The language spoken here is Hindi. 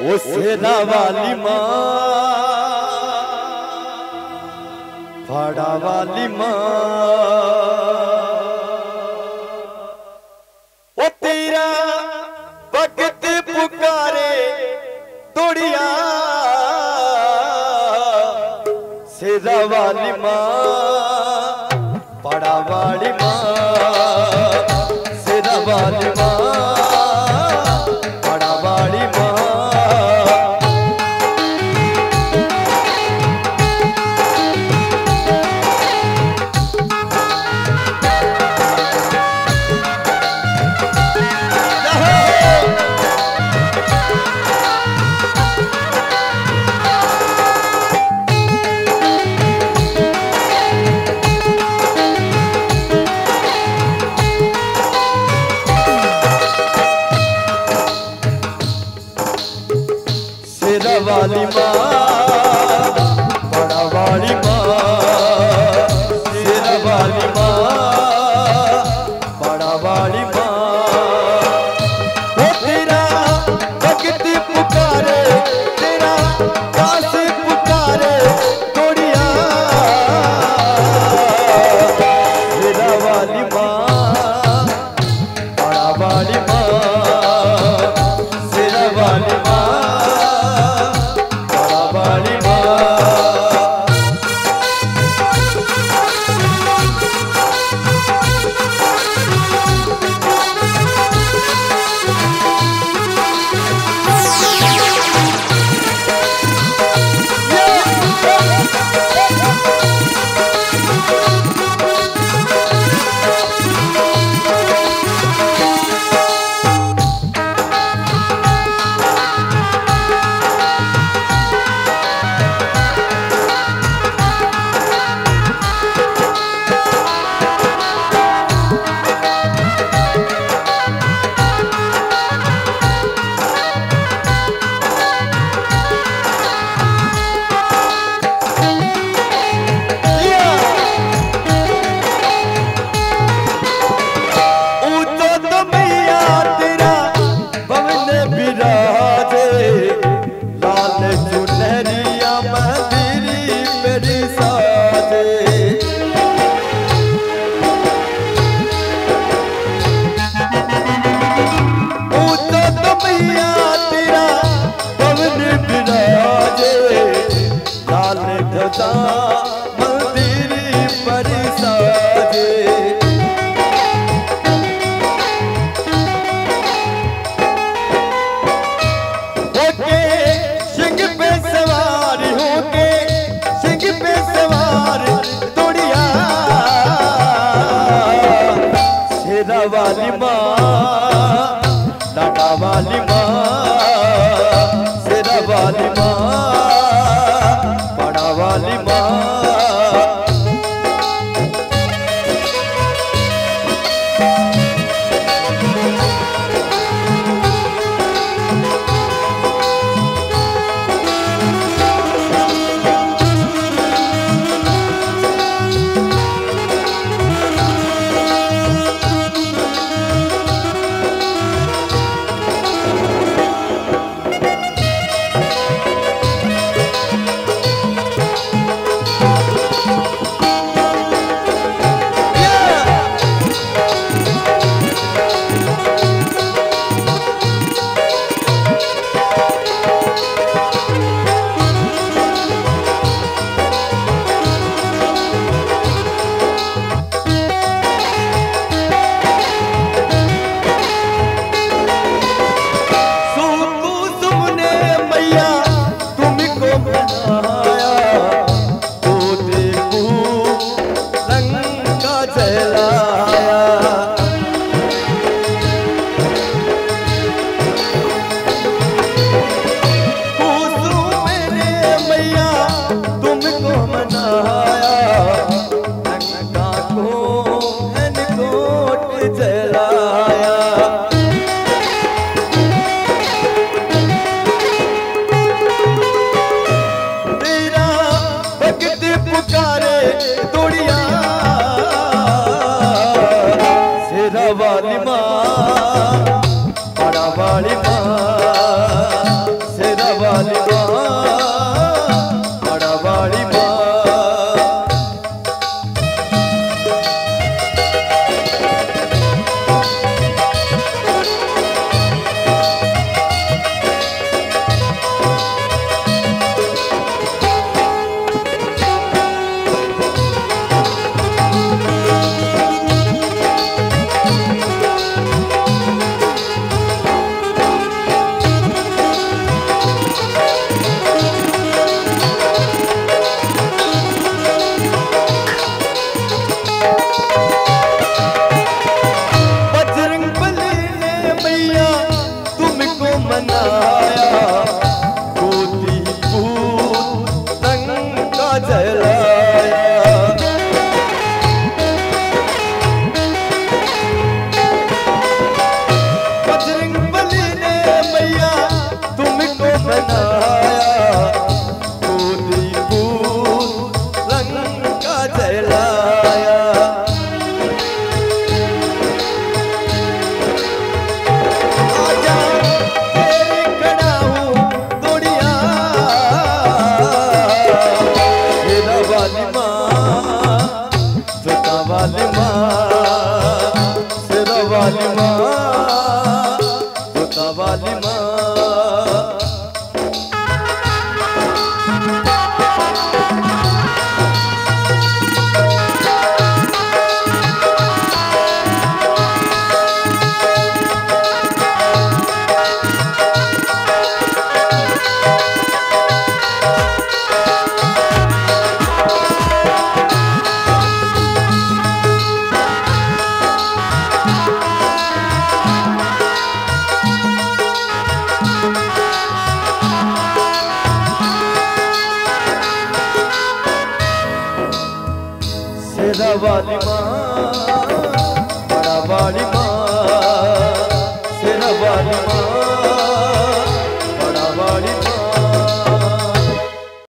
ओ सेना वाली माँ भाड़ा वाली माँ ओ तेरा भगत पुकारे तोड़िया सेना वाली माँ भाड़ा वाली माँ सेना वाली माँ वाली माँ बड़ा वाली माँ सेना वाली माँ बड़ा वाली माँ वो तेरा भगत पुकारे तेरा दास पुकारे तोड़िया सेना वाली माँ बड़ा वाली माँ सेना वाली माँ मंदिर पर साजे होके सिंह पे सवार होके सिंह पे सवार तोड़िया सेना वाली माँ लाडा वाली माँ सेना वाली माँ वाली माँ शेरा वाली माँ बड़ा वाली माँ